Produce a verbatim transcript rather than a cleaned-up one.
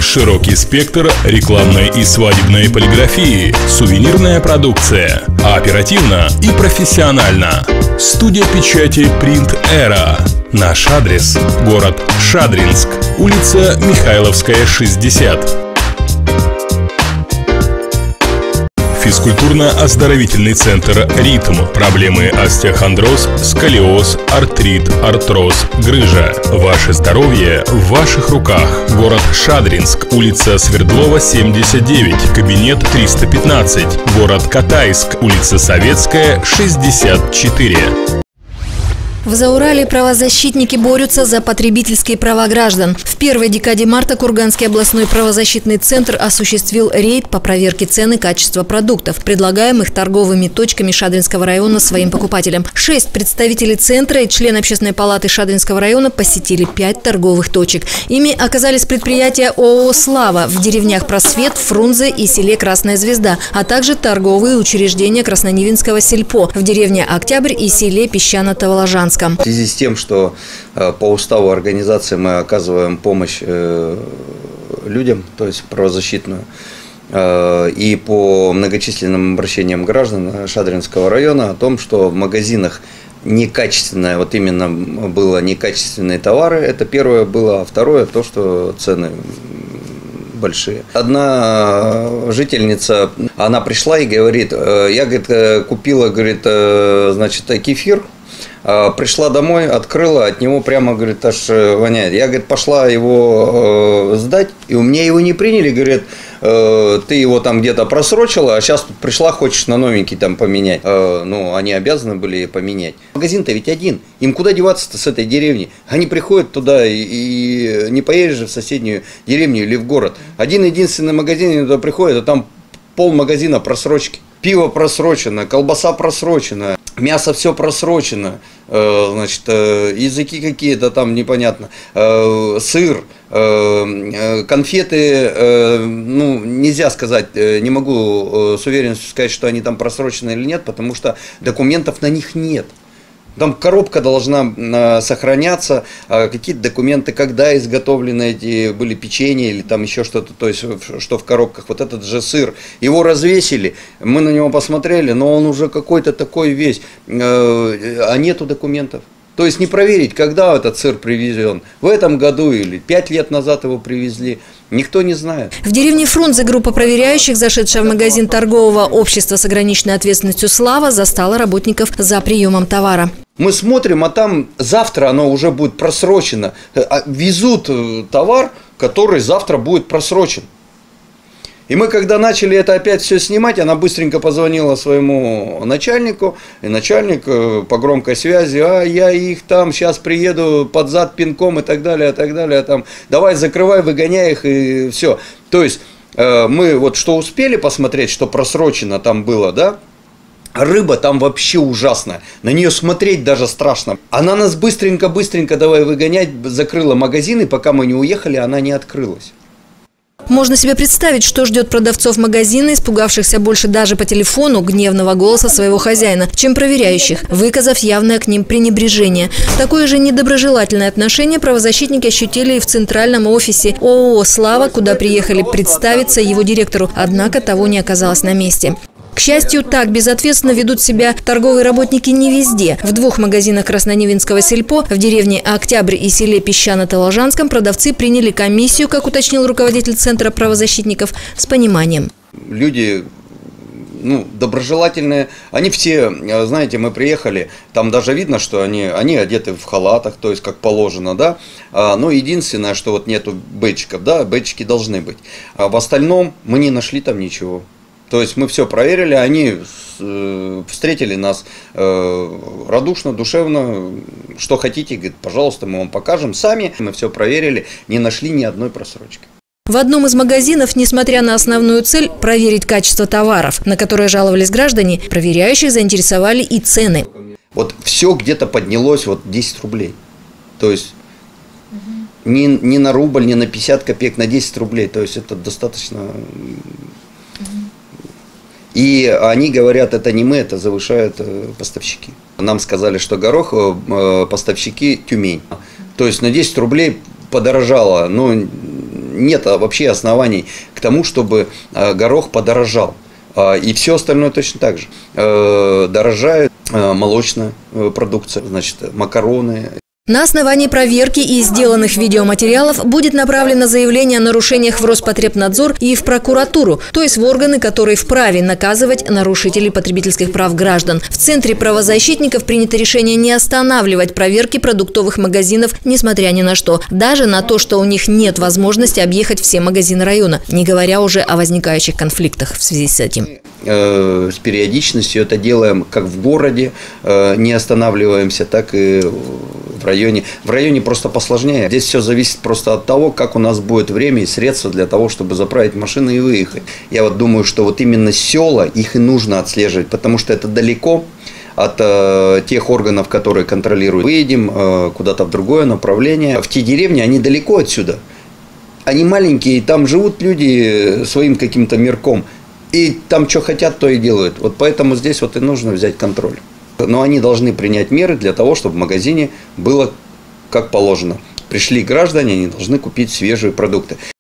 Широкий спектр рекламной и свадебной полиграфии, сувенирная продукция. Оперативно и профессионально. Студия печати Print Era. Наш адрес – город Шадринск, улица Михайловская, шестьдесят. Физкультурно-оздоровительный центр «Ритм». Проблемы остеохондроз, сколиоз, артрит, артроз, грыжа. Ваше здоровье в ваших руках. Город Шадринск, улица Свердлова, семьдесят девять, кабинет триста пятнадцать. Город Катайск, улица Советская, шестьдесят четыре. В Заурале правозащитники борются за потребительские права граждан. В первой декаде марта Курганский областной правозащитный центр осуществил рейд по проверке цен и качества продуктов, предлагаемых торговыми точками Шадринского района своим покупателям. Шесть представителей центра и член общественной палаты Шадринского района посетили пять торговых точек. Ими оказались предприятия ООО «Слава» в деревнях Просвет, Фрунзе и селе Красная Звезда, а также торговые учреждения Краснонивинского сельпо в деревне Октябрь и селе Песчано-Таволожанск. В связи с тем, что по уставу организации мы оказываем помощь людям, то есть правозащитную, и по многочисленным обращениям граждан Шадринского района о том, что в магазинах некачественное, вот именно было некачественные товары, это первое было, а второе то, что цены большие. Одна жительница, она пришла и говорит, я, говорит, купила, говорит, значит, кефир. Пришла домой, открыла, от него прямо, говорит, аж воняет. Я, говорит, пошла его э, сдать, и у меня его не приняли, говорят, э, ты его там где-то просрочила, а сейчас тут пришла, хочешь на новенький там поменять. Э, ну, они обязаны были поменять. Магазин-то ведь один, им куда деваться-то с этой деревни? Они приходят туда, и, и не поедешь же в соседнюю деревню или в город. Один-единственный магазин, они туда приходят, а там пол магазина просрочки. Пиво просрочено, колбаса просрочена, мясо все просрочено, э, значит, э, языки какие-то там непонятно, э, сыр, э, конфеты, э, ну, нельзя сказать, э, не могу э, с уверенностью сказать, что они там просрочены или нет, потому что документов на них нет. Там коробка должна э, сохраняться, э, какие-то документы, когда изготовлены эти были печенья или там еще что-то, то есть что в коробках. Вот этот же сыр, его развесили, мы на него посмотрели, но он уже какой-то такой весь, э, а нету документов. То есть не проверить, когда этот сыр привезен, в этом году или пять лет назад его привезли. Никто не знает. В деревне Фрунзе группа проверяющих, зашедшая в магазин торгового общества с ограниченной ответственностью «Слава», застала работников за приемом товара. Мы смотрим, а там завтра оно уже будет просрочено. Везут товар, который завтра будет просрочен. И мы, когда начали это опять все снимать, она быстренько позвонила своему начальнику, и начальник по громкой связи, а я их там сейчас приеду под зад пинком и так далее, и так далее, там, давай закрывай, выгоняй их и все. То есть мы вот что успели посмотреть, что просрочено там было, да? Рыба там вообще ужасная, на нее смотреть даже страшно. Она нас быстренько-быстренько давай выгонять, закрыла магазин, и пока мы не уехали, она не открылась. Можно себе представить, что ждет продавцов магазина, испугавшихся больше даже по телефону гневного голоса своего хозяина, чем проверяющих, выказав явное к ним пренебрежение. Такое же недоброжелательное отношение правозащитники ощутили и в центральном офисе ООО «Слава», куда приехали представиться его директору, однако того не оказалось на месте. К счастью, так безответственно ведут себя торговые работники не везде. В двух магазинах Краснонивинского сельпо, в деревне Октябрь и селе Песчано-Таволожанском, продавцы приняли комиссию, как уточнил руководитель Центра правозащитников, с пониманием. Люди, ну, доброжелательные, они все, знаете, мы приехали, там даже видно, что они, они одеты в халатах, то есть как положено, да. А, но единственное, что вот нету бэджиков, да, бэджики должны быть. А в остальном мы не нашли там ничего. То есть мы все проверили, они э, встретили нас э, радушно, душевно, что хотите, говорит, пожалуйста, мы вам покажем сами. Мы все проверили, не нашли ни одной просрочки. В одном из магазинов, несмотря на основную цель – проверить качество товаров, на которые жаловались граждане, проверяющих заинтересовали и цены. Вот все где-то поднялось вот десять рублей. То есть не, не на рубль, не на пятьдесят копеек, на десять рублей. То есть это достаточно... И они говорят, это не мы, это завышают поставщики. Нам сказали, что горох поставщики Тюмень. То есть на десять рублей подорожало. Ну, нет вообще оснований к тому, чтобы горох подорожал. И все остальное точно так же. Дорожает молочная продукция, значит, макароны. На основании проверки и сделанных видеоматериалов будет направлено заявление о нарушениях в Роспотребнадзор и в прокуратуру, то есть в органы, которые вправе наказывать нарушителей потребительских прав граждан. В Центре правозащитников принято решение не останавливать проверки продуктовых магазинов, несмотря ни на что. Даже на то, что у них нет возможности объехать все магазины района, не говоря уже о возникающих конфликтах в связи с этим. С периодичностью это делаем как в городе, не останавливаемся, так и в районе. В районе просто посложнее. Здесь все зависит просто от того, как у нас будет время и средства для того, чтобы заправить машины и выехать. Я вот думаю, что вот именно села, их и нужно отслеживать, потому что это далеко от э, тех органов, которые контролируют. Выедем э, куда-то в другое направление. В те деревни, они далеко отсюда. Они маленькие, там живут люди своим каким-то мирком. И там что хотят, то и делают. Вот поэтому здесь вот и нужно взять контроль. Но они должны принять меры для того, чтобы в магазине было как положено. Пришли граждане, они должны купить свежие продукты.